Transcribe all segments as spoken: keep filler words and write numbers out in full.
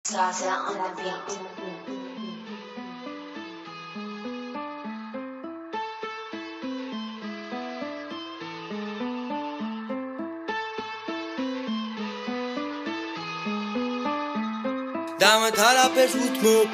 Zaza on the beat. Dama tara per shoot mob,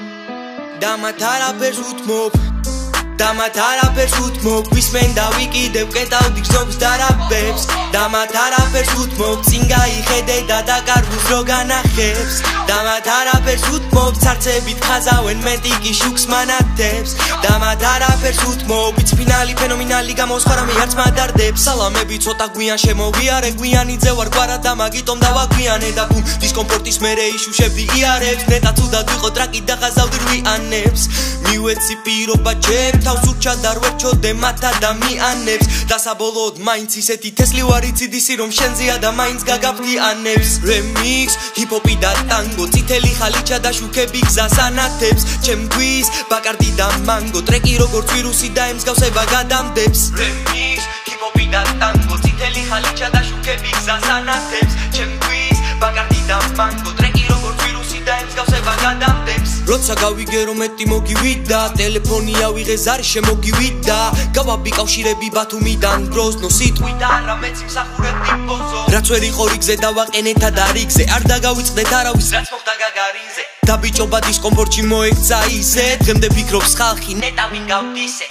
Dama tara per shoot mob, Dama tara per shoot mob. Wismen da wiki de qetaw digzobs darabebs. Dama tara per shoot mob, singa ikhede da dakarvus ro ganახებს. Dama tara per shoot mob, tsartsebit khazawen mendiki shuks manatebs. Dama tara per shoot mob, its finali phenomenali gamoskhara me arts madardebs. Salamები ცოტა გვიან შემოვიარე, გვიანიძე ვარ გვარა და მაგიტომ დავაგვიანე და ბუმ დისკომფორტის მერე იშუშები იარებს. ნეტა თუდად ვიყო ტრაკი და ხაზავდი რვიანებს. მივეცი პირობა ჩემ თავს ურჩა და რვერჩოდე მათ ადამიანებს. და საბოლოოდ მაინც ისეთი თესლი ვარ იციდისი რომ შენზეა და მაინც გაგაფთიანებს. Remix, hip-hop და tango, წითელი ხალიჩა და შუქები გზას ანათებს. ჩემთვის ბაკარდი და მანგო, ტრეკი როგორც ვირუსი და ემსგავსება გადამდებს. Remix, hip-hop და tango, წითელი ხალიჩა და შუქები გზას ანათებს. ჩემთვის ბაკარდი და მანგო, ტრეკი როგორც ვირუსი და ემსგავსება გადამდებს. როცა გავიგე რომ მეტი მოგივიდა, ტელეფონი ავიღე ზარი შემოგივიდა. გავაბი კავშირები ბათუმიდან გროზნო სიტყვით არამეც იმსახურებდი ბოზო. რაც ვერ იყო რიგზე დავაყენეთ და რიგზე, არ დაგავიწყდეთ არავის რაც მოხდა გაგარინზე. და ბიჭობა დისკომფორტში მოექცა ისე, დღემდე ფიქრობს ხალხი ნეტა ვინ გავდისე.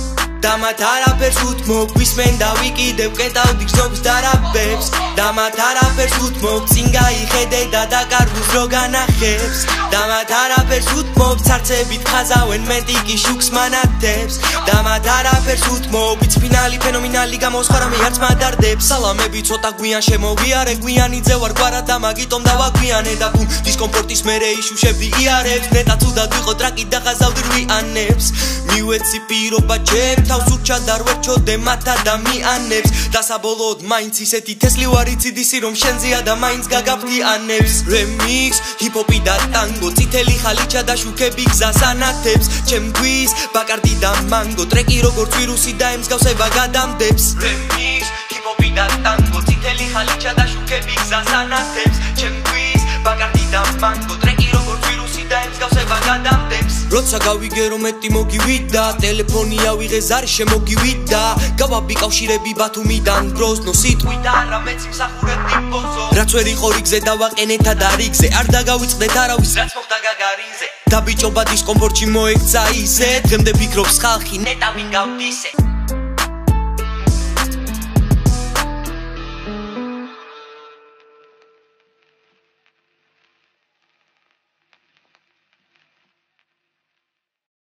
Dama tara per shoot mob, wismen da wiki de qetaw digzobs darabebs. Dama tara per shoot mob, singa ikhede da dakarvus ro ganახებს. Dama tara per shoot mob, tsartsebit khazawen mendiki shuks manatebs. Dama tara per shoot mob, its finali phenomenali gamoskhara me arts madardebs. Salamები ცოტა გვიან შემოვიარე, გვიანიძე ვარ გვარა და მაგიტომ დავაგვიანე და ბუმ დისკომფორტის მერე იშუშები იარებს. ნეტა თუდად ვიყო ტრაკი და ხაზავდი რვიანებს. მივეცი პირობა ჩემ თავს ურჩა და რვერჩოდე მათ ადამიანებს. და საბოლოოდ მაინც ისეთი თესლი ვარ იციდისი რომ შენზეა და მაინც გაგაფთიანებს. Remix, hip-hop და tango, წითელი ხალიჩა და შუქები გზას ანათებს. ჩემთვის ბაკარდი და მანგო, ტრეკი როგორც ვირუსი და ემსგავსება გადამდებს. Remix, hip-hop და tango, წითელი ხალიჩა და შუქები გზას ანათებს. ჩემთვის ბაკარდი და მანგო, ტრეკი როგორც ვირუსი და ემსგავსება გადამდებს. როცა გავიგე რომ მეტი მოგივიდა, ტელეფონი ავიღე ზარი შემოგივიდა. გავაბი კავშირები ბათუმიდან გროზნო სიტყვით არამეც იმსახურებდი ბოზო. რაც ვერ იყო რიგზე დავაყენეთ და რიგზე, არ დაგავიწყდეთ არავის რაც მოხდა გაგარინზე. და ბიჭობა დისკომფორტში მოექცა ისე, დღემდე ფიქრობს ხალხი ნეტა ვინ გავდისე.